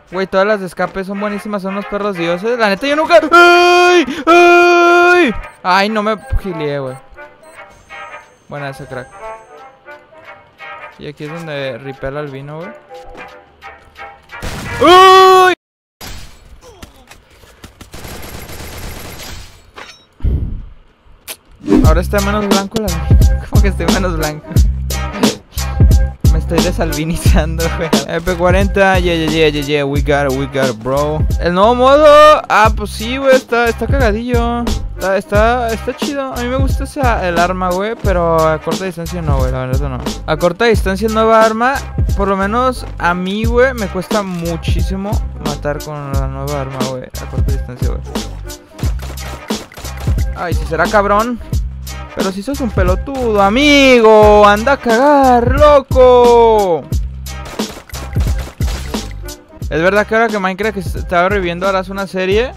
Güey, todas las de escape son buenísimas, son los perros dioses. La neta, yo nunca... ¡Ay! ¡Ay! Ay, no me gileé, güey. Buena esa, crack. Y aquí es donde ripela el vino, güey. ¡Uy! Ahora está menos blanco la... Como que estoy menos blanco. Me estoy desalbinizando, güey. MP40, yeah, we got it, bro. El nuevo modo, pues sí, güey, está cagadillo. Está chido. A mí me gusta el arma, güey, pero a corta distancia no, güey, la verdad no. A corta distancia el nueva arma, por lo menos a mí, güey, me cuesta muchísimo matar con la nueva arma, güey, a corta distancia, güey. Ay, si será cabrón. Pero si sos un pelotudo, amigo, anda a cagar, loco. Es verdad que ahora que Minecraft estaba reviviendo, harás una serie.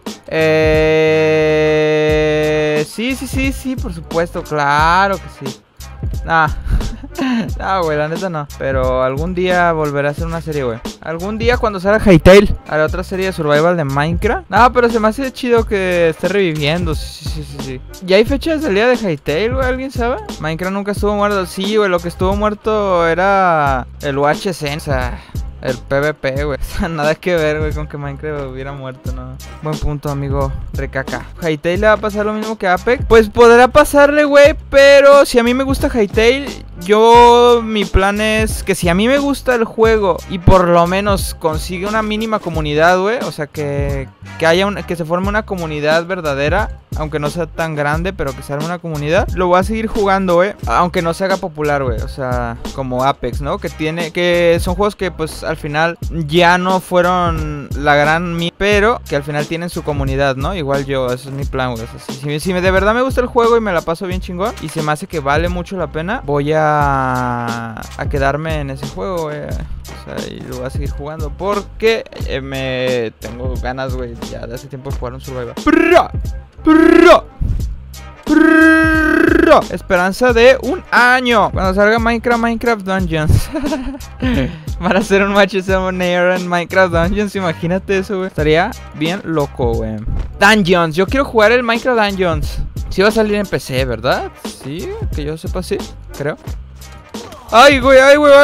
Sí, por supuesto, claro que sí. Nah. No, güey, la neta no. Pero algún día volveré a hacer una serie, güey. Algún día cuando salga Hytale haré otra serie de survival de Minecraft. No, pero se me hace chido que esté reviviendo. Sí. ¿Ya hay fechas del día de Hytale, güey? ¿Alguien sabe? Minecraft nunca estuvo muerto. Sí, güey, lo que estuvo muerto era el UHC, o sea, el PvP, güey. O sea, nada que ver, güey, con que Minecraft hubiera muerto, ¿no? Buen punto, amigo Recaca. ¿Hytale le va a pasar lo mismo que Apex? Pues podrá pasarle, güey, pero si a mí me gusta Hytale, mi plan es que si a mí me gusta el juego y por lo menos consigue una mínima comunidad, güey, o sea, que se forme una comunidad verdadera, aunque no sea tan grande, pero que se arme una comunidad, lo voy a seguir jugando, güey, aunque no se haga popular, güey, o sea, como Apex, ¿no? Que son juegos que, pues, al final ya no fueron la gran pero que al final tienen su comunidad, ¿no? Igual yo, ese es mi plan, güey. O sea, si de verdad me gusta el juego y me la paso bien chingón y se me hace que vale mucho la pena, voy a quedarme en ese juego, güey. O sea, y lo voy a seguir jugando porque me tengo ganas, güey, ya de hace tiempo de jugar un survival. Esperanza de un año. Cuando salga Minecraft Dungeons. Para hacer un match summoner en Minecraft Dungeons. Imagínate eso, güey. Estaría bien loco, güey. Dungeons, yo quiero jugar el Minecraft Dungeons. Sí va a salir en PC, ¿verdad? Sí, que yo sepa, sí, creo. Ay, güey.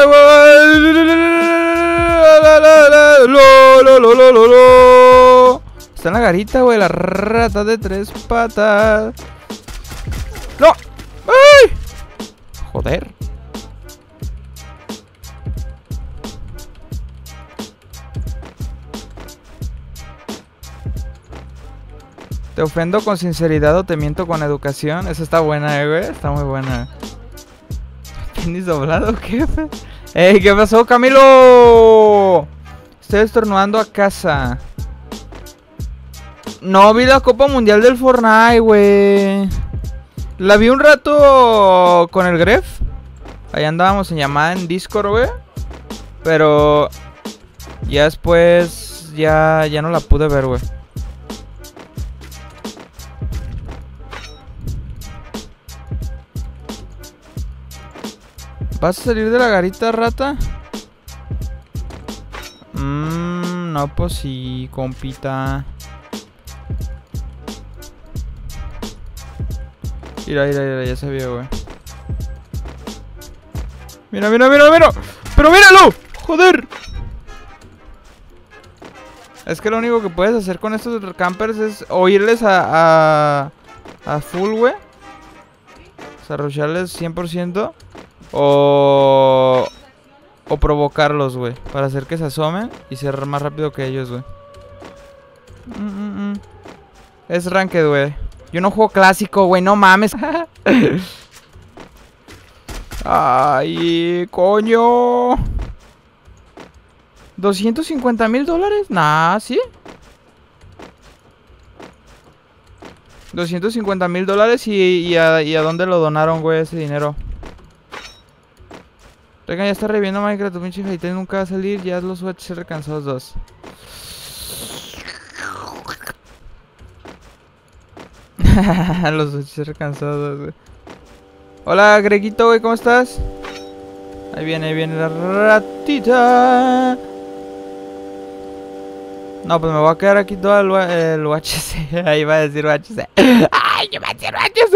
Está en la garita, güey, la rata de 3 patas. ¡No! ¡Ay! Joder. ¿Te ofendo con sinceridad o te miento con educación? Esa está buena, güey. Está muy buena. ¿Tienes doblado, jefe? ¡Ey! ¿Qué pasó, Camilo? Estoy estornudando a casa. No vi la Copa Mundial del Fortnite, güey. La vi un rato con el Gref. Ahí andábamos en llamada en Discord, güey. Pero ya después ya no la pude ver, güey. ¿Vas a salir de la garita, rata? No, pues sí, compita. Mira, ya sabía, güey. Mira. ¡Pero míralo! ¡Joder! Es que lo único que puedes hacer con estos campers es oírles a full, güey. O sea, rusharles 100%. O provocarlos, güey. Para hacer que se asomen y ser más rápido que ellos, güey. Es ranked, güey. Yo no juego clásico, güey, no mames. Ay, coño. $250,000. Nah, ¿sí? $250,000 y a dónde lo donaron, güey, ese dinero. Regan, ya está reviviendo Minecraft, tu pinche Hytale nunca va a salir. Ya los UHC cansados 2. Los UHC cansados 2, güey. Hola, Greguito, güey, ¿cómo estás? Ahí viene la ratita. No, pues me voy a quedar aquí todo el UHC. Ahí va a decir UHC. ¡Ay, yo me a decir UHC!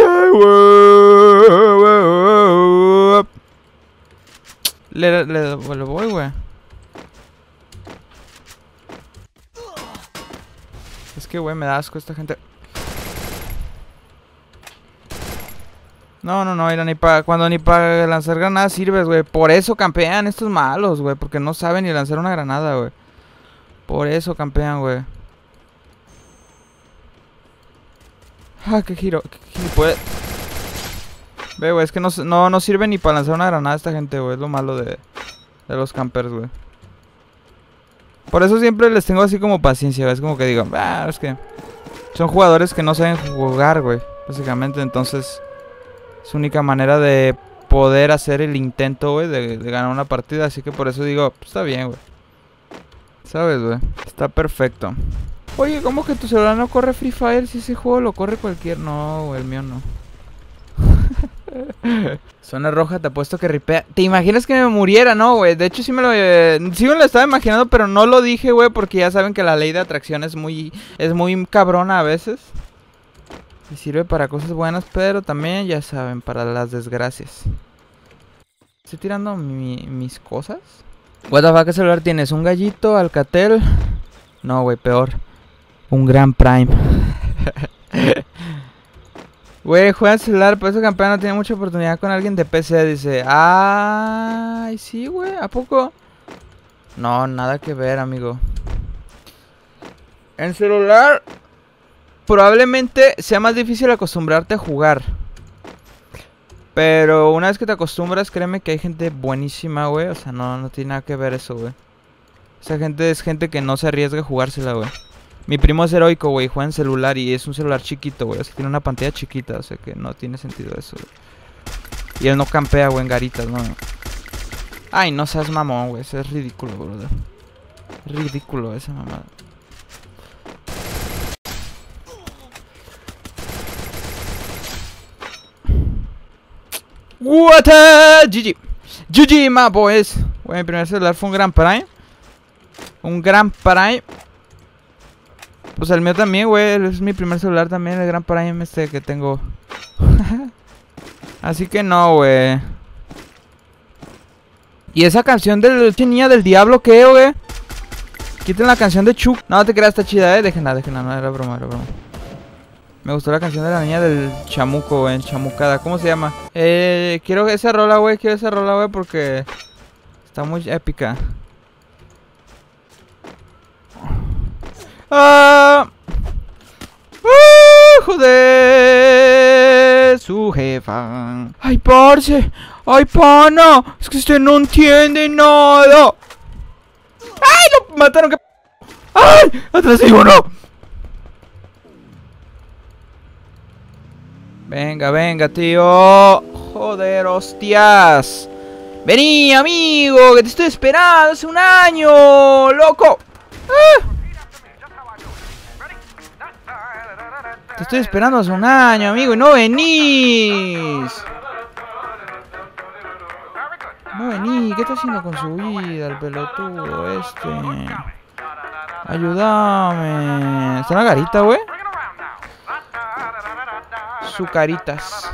Le voy, güey. Es que, güey, me da asco esta gente. No, mira, cuando ni para lanzar granadas sirves, güey. Por eso campean estos malos, güey. Porque no saben ni lanzar una granada, güey. Por eso campean, güey. Ah, qué giro puede. Ve, güey, es que no sirve ni para lanzar una granada esta gente, güey. Es lo malo de los campers, güey. Por eso siempre les tengo así como paciencia, güey. Es como que digo, es que son jugadores que no saben jugar, güey. Básicamente, entonces es única manera de poder hacer el intento, güey, de ganar una partida. Así que por eso digo, pues está bien, güey. ¿Sabes, güey? Está perfecto. Oye, ¿cómo que tu celular no corre Free Fire? Si ese juego lo corre cualquier... No, güey, el mío no. Zona roja, te apuesto que ripea. ¿Te imaginas que me muriera? No, güey. De hecho, sí me lo estaba imaginando, pero no lo dije, güey, porque ya saben que la ley de atracción es muy cabrona a veces. Y sirve para cosas buenas, pero también, ya saben, para las desgracias. Estoy tirando mis cosas. What the fuck, ¿qué celular tienes? ¿Un gallito, Alcatel? No, güey, peor. Un Gran Prime. Güey, juega en celular, por eso campeón no tiene mucha oportunidad con alguien de PC, dice. Ay, sí, güey, ¿a poco? No, nada que ver, amigo. En celular probablemente sea más difícil acostumbrarte a jugar. Pero una vez que te acostumbras, créeme que hay gente buenísima, güey. O sea, no tiene nada que ver eso, güey. Esa gente es gente que no se arriesga a jugársela, güey. Mi primo es heroico, güey, juega en celular y es un celular chiquito, güey. O sea, tiene una pantalla chiquita, o sea que no tiene sentido eso, güey. Y él no campea, güey, en garitas, no. Ay, no seas mamón, güey, eso es ridículo, brother. Ridículo esa mamada. What a GG. GG, my boys. Güey, mi primer celular fue un Gran Prime. Un Gran Prime. Pues el mío también, güey. Es mi primer celular también, el Gran Prime este que tengo. Así que no, güey. ¿Y esa canción del niña del diablo qué, güey? Quiten la canción de Chuck. No te creas, está chida, déjenla, no, era broma, Me gustó la canción de la niña del chamuco, güey, chamucada. ¿Cómo se llama? Quiero esa rola, güey, porque está muy épica. Joder, su jefa. Ay, parce. Ay, pana. Es que usted no entiende nada. Ay, lo mataron. Ay, atrás hay uno. Venga, tío. Joder, hostias. Vení, amigo, que te estoy esperando hace un año, loco. Te estoy esperando hace un año, amigo, y no venís. No venís, ¿qué está haciendo con su vida el pelotudo este? Ayúdame. ¿Está en la garita, güey? Su caritas.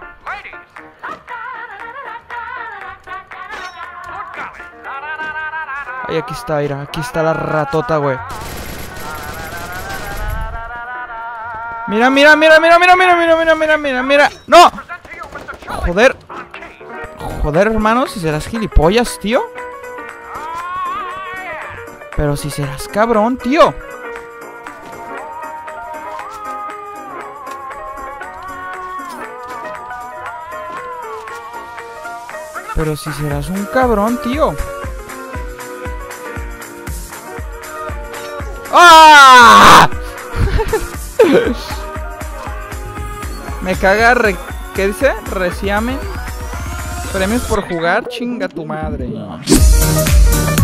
Ay, aquí está, mira, aquí está la ratota, güey. Mira. ¡No! Joder, hermano, si serás gilipollas, tío. Pero si serás cabrón, tío. Pero si serás un cabrón, tío. ¡Ah! Me caga ¿qué dice? Reciame. Premios por jugar, chinga tu madre.